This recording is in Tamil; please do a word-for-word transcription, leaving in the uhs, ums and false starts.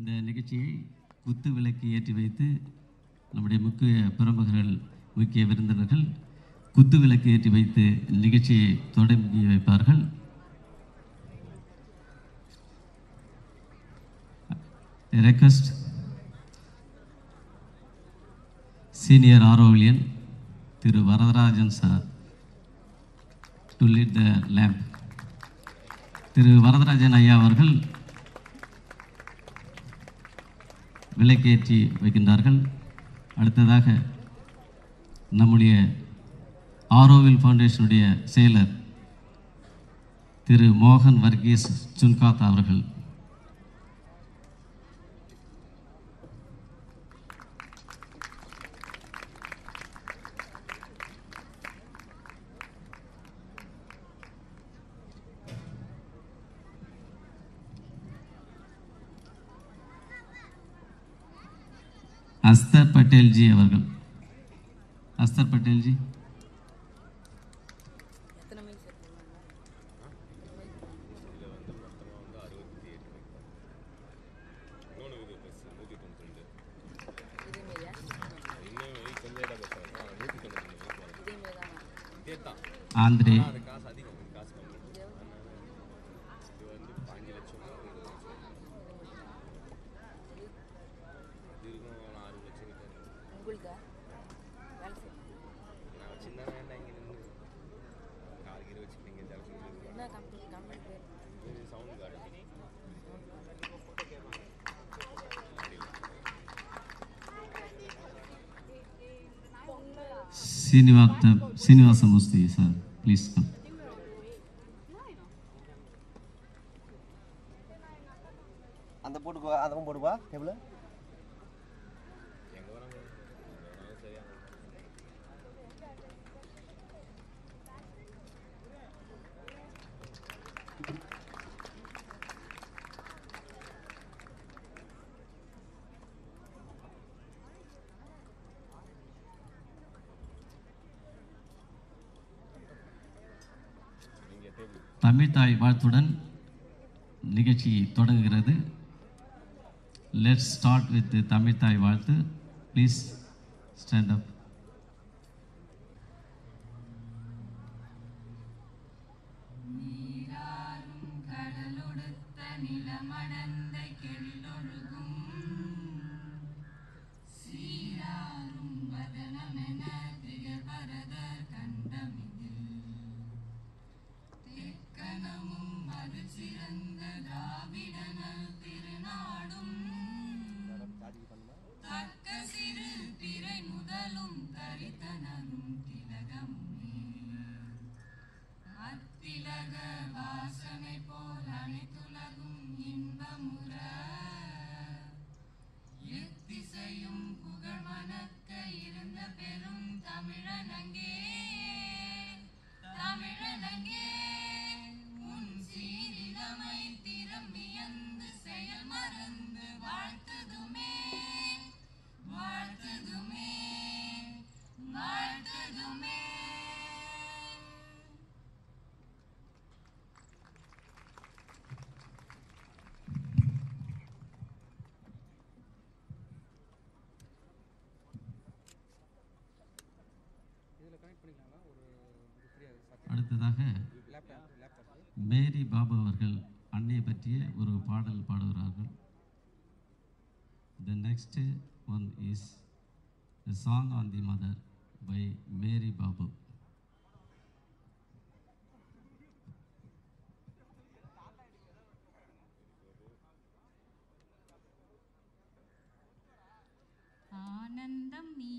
இந்த நிகழ்ச்சியை குத்து விளக்கு ஏற்றி வைத்து நம்முடைய முக்கிய பிரமுகர்கள் முக்கிய விருந்தினர்கள் குத்து விளக்கு ஏற்றி வைத்து நிகழ்ச்சியை தொடங்கி வைப்பார்கள். ரெக்வெஸ்ட் சீனியர் ஆரோவிலியன் திரு Varadarajan sir to lead the lamp. திரு வரதராஜன் ஐயா அவர்கள் விளக்கேற்றி வைக்கின்றார்கள். அடுத்ததாக நம்முடைய ஆரோவில் ஃபவுண்டேஷனுடைய செயலர் திரு மோகன் வர்கீஸ் சுன்காத் அவர்கள். अस्तर पटेल जी அவர்கள். अस्तर पटेल जी. आंध्रे Srinivasa Srinivasa Musti sir, please come. அந்த போட்டு அதவும் போடுவா டேபிள். தமிழ் தாய் வாழ்த்துடன் நிகழ்ச்சி தொடங்குகிறது. லெட்ஸ் ஸ்டார்ட் வித் தமிழ் தாய் வாழ்த்து. Please stand up. அடுத்ததாக மேரி பாபு அவர்கள் அன்னையை பற்றிய ஒரு பாடல் பாடுகிறார்கள். The next one is a song on the mother by Mary Babu. ஆனந்தம் நீ